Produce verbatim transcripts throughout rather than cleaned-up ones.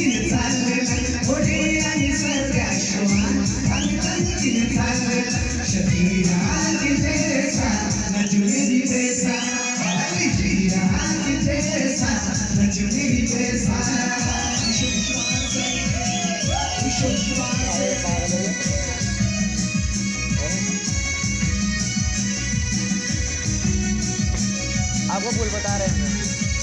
आपको भूल बता रहे हैं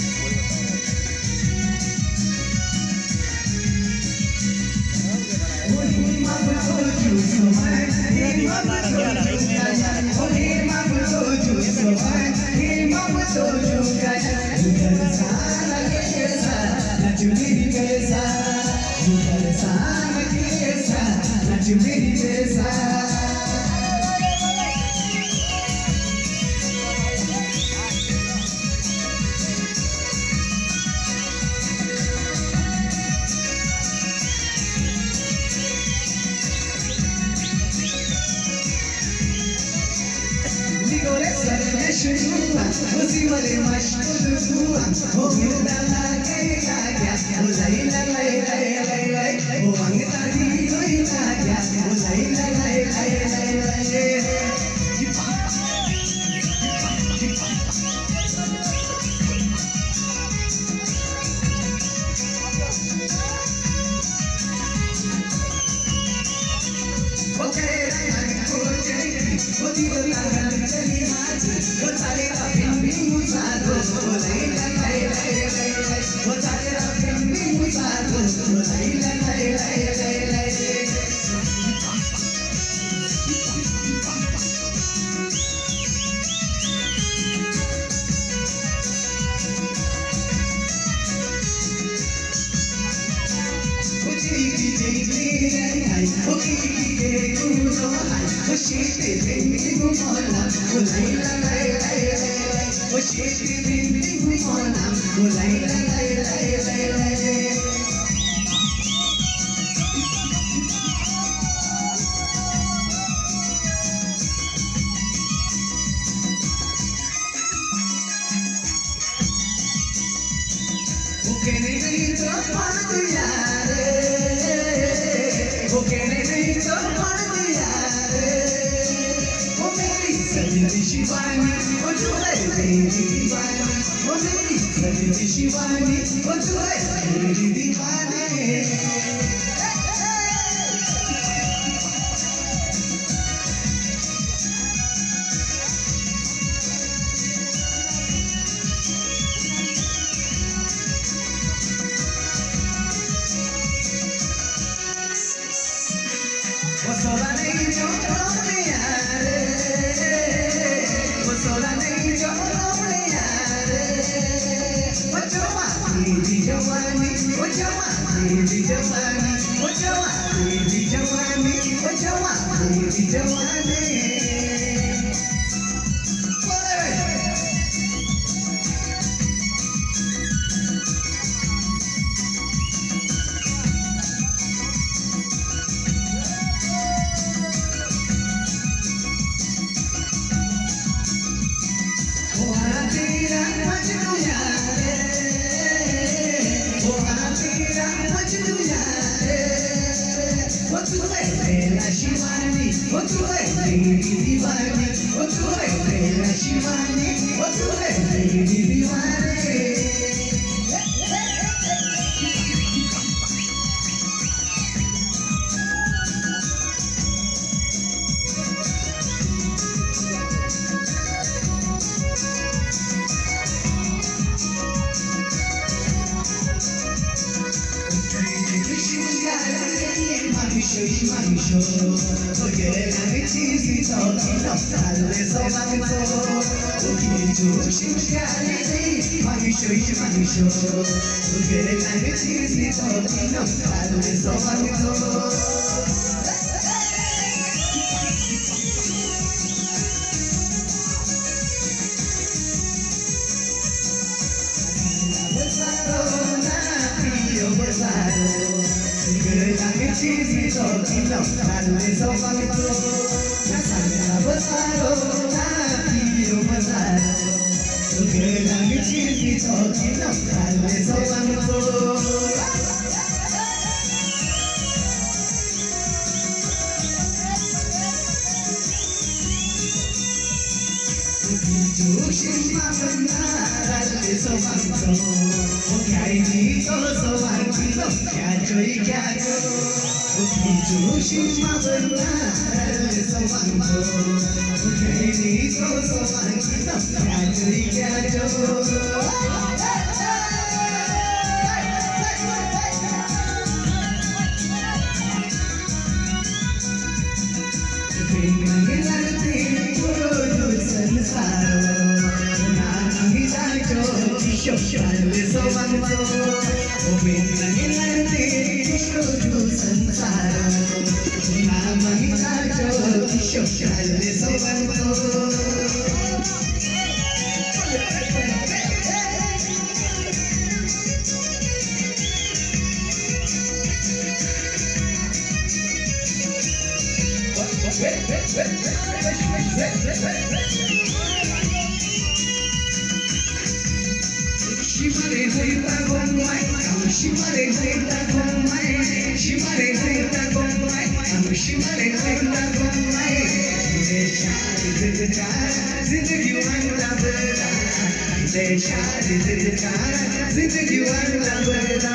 उसी वाले मशहूर हुआ वो मिलता लगे गया वो लाई लाई लाई लाई लाई वो अंगता दी कोई ना गया वो लाई लाई लाई लाई लाई वो करे वो करे वो दी वो लगा चली आज वो सारे शिवानी वो जो है मेरी दीवानी वो मेरी सजनी शिवानी वो जो है मेरी दीवानी वो सोला नहीं जो रोने यारे वो सोला नहीं जो रोने यारे वो जवानी दी जवानी वो जवानी दी जवानी वो जवानी दी जवानी वो जवानी दी जवानी शिवानी वो तू है मेरी दीवानी वो तू है मेरा शिवानी वो तू है मेरी दीवानी Porque la necesito, no sale solamente. Porque tú siempre mami show, mami show. Porque la necesito, no sale solamente. Cheesy talking up, and it's all on its own. That's how I was out, I feel was out. So good, and it's cheesy talking up, and it's all on its own. Simabanaral sowanto, okiaini to sowanto, kiachoi kiacho. Okichu simabanaral sowanto, okiaini to sowanto, kiachoi kiacho. Shimare hoita gomai, shimare hoita gomai, shimare hoita gomai, shimare hoita gomai. Deshari zindgar, zindagi wanda bada. Deshari zindgar, zindagi wanda bada.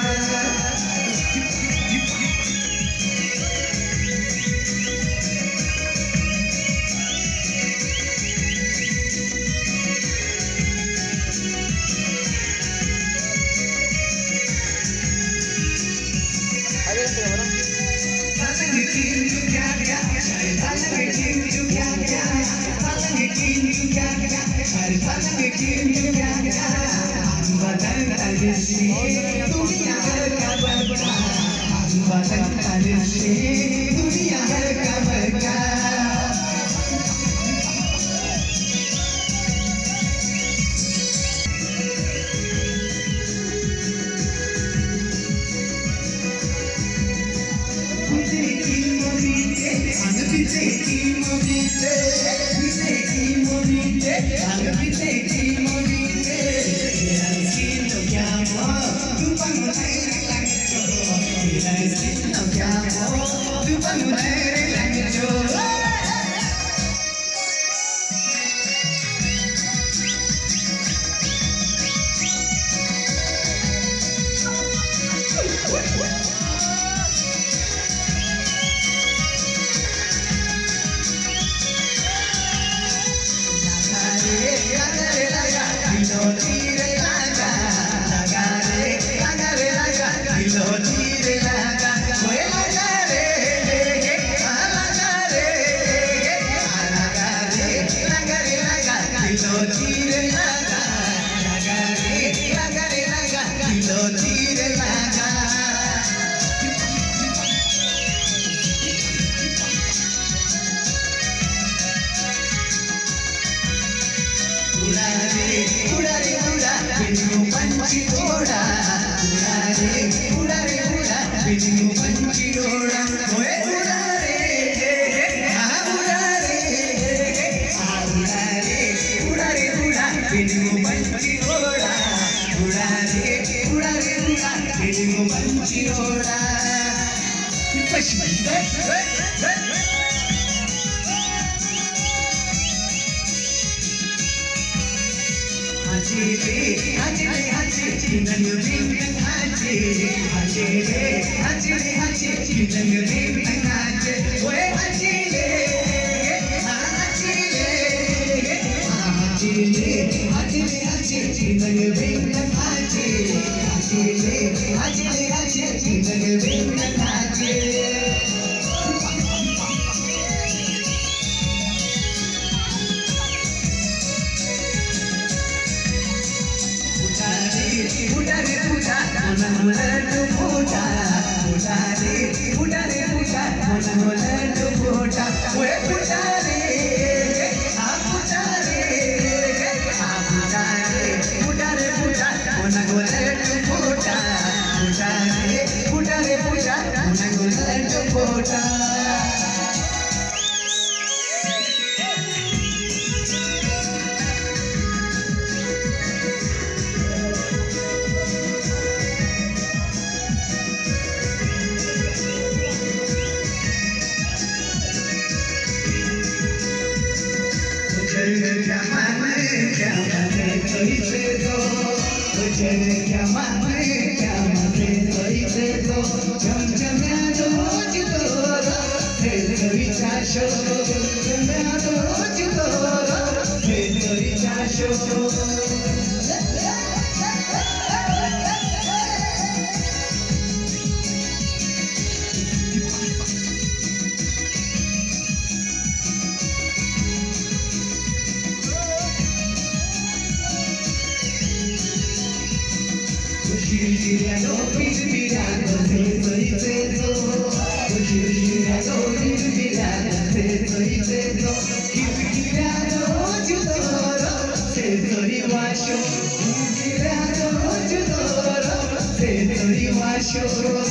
soy Oye, llámame, llámame, soy Fredo, cambiado chutoro, Fredo y Chacho, cambiado chutoro, Fredo y Chacho. Girando, girando, soy Fredo. Girando, girando, soy Fredo. Girando, chutoro, soy Guacho. Girando, chutoro, soy Guacho.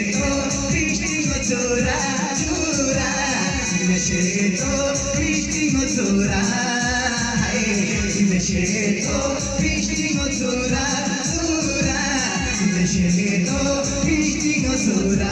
to bishti go tura tura nashre to bishti go tura hai nashre to bishti go tura tura nashre to bishti go tura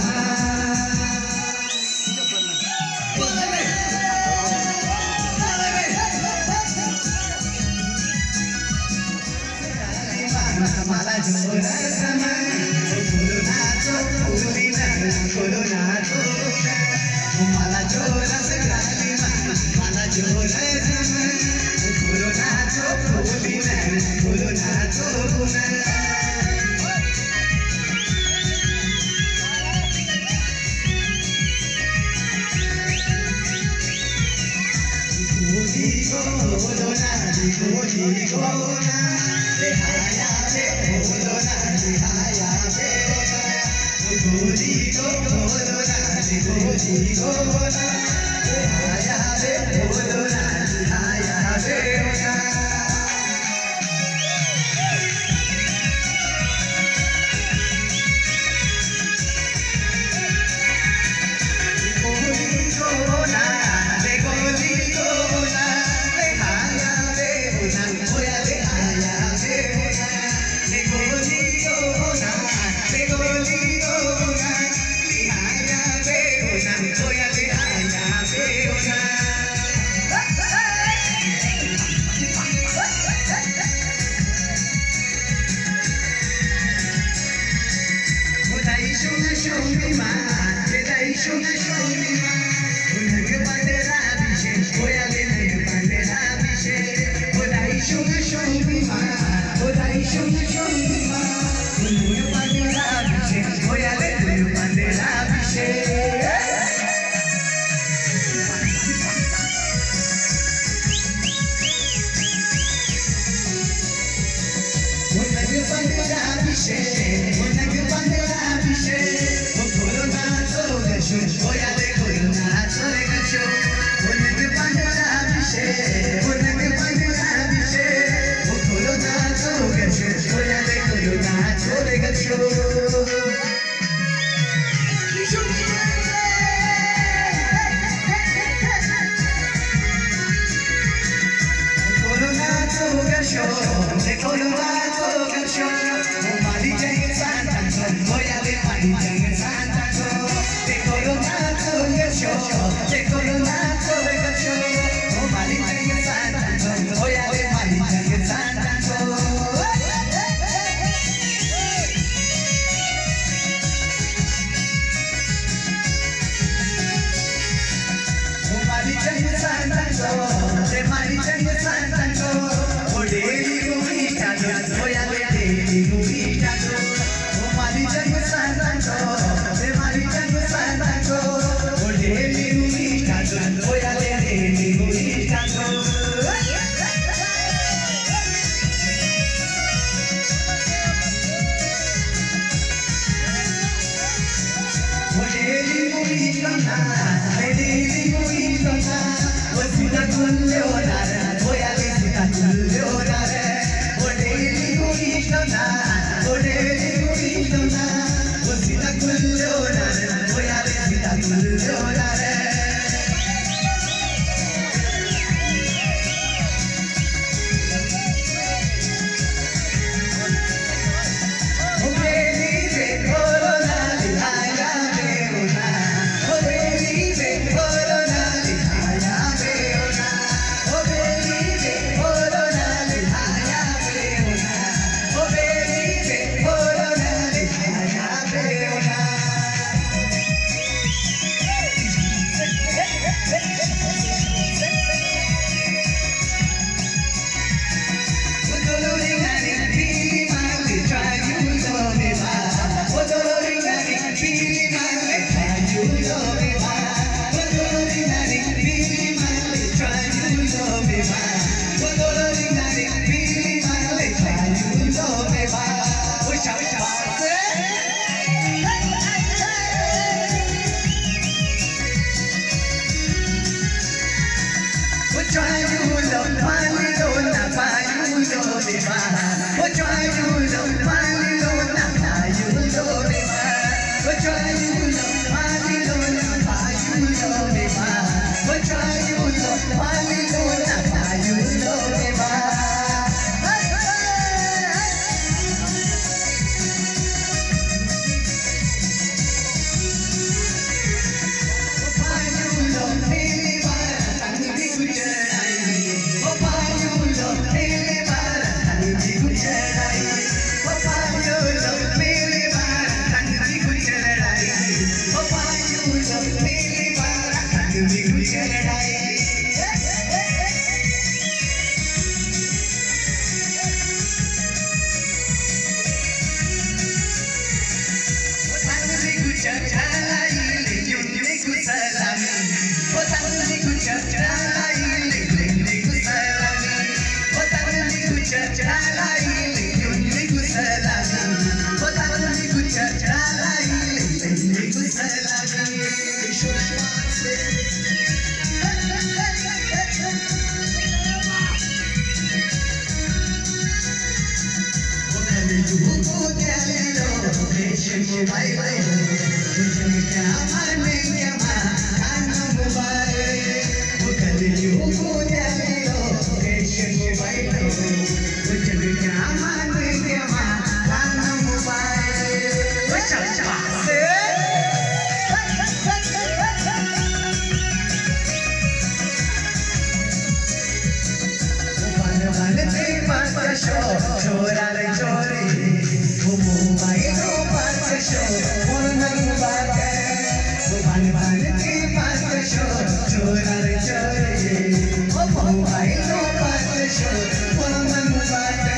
Mala jora sama, kulu nacho, kulu na, kulu nacho. Mala jora sekali ma, mala jora sama, kulu nacho, kulu na, kulu nacho kuna. Digo, kulu na, digo, digo na, dehaya. Bolona, dihaya beona. Digo, bolona, digo, digo na. Dehaya be, bolona, dihaya beona. Digo, na, digo, digo na. Dehaya beona, voya dehaya beona. मेरी बारा कभी कुछ लड़ाई Chora le chore, como bailo pase show, por nang bate, ban ban ti pase show, chora le chore, como bailo pase show, por nang bate.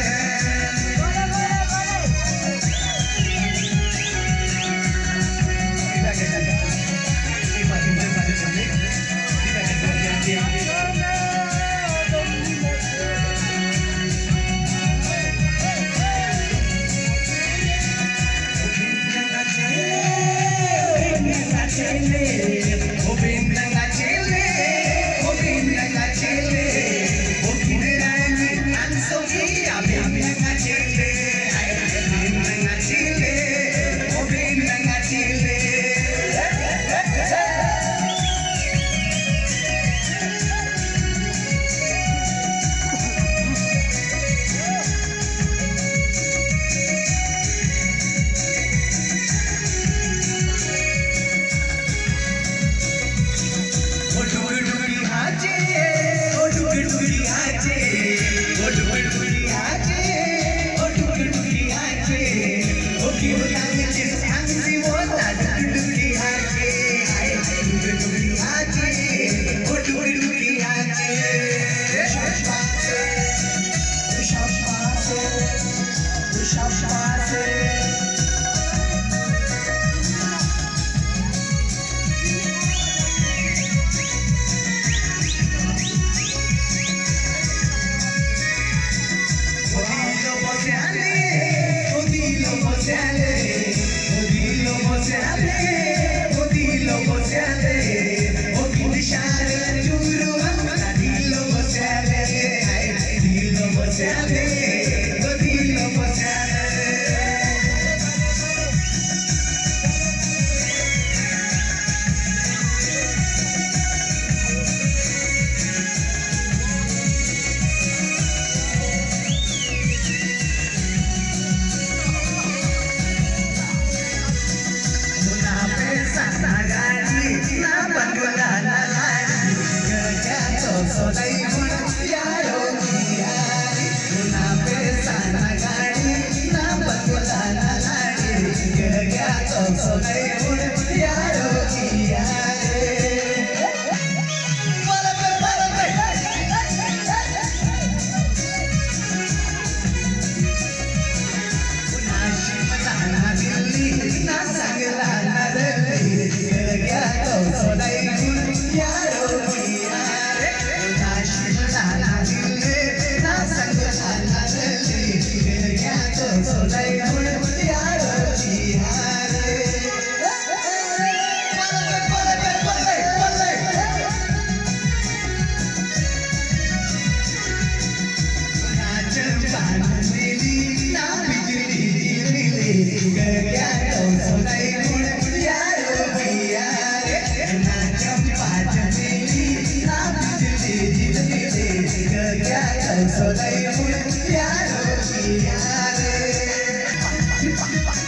So they would, yeah, yeah.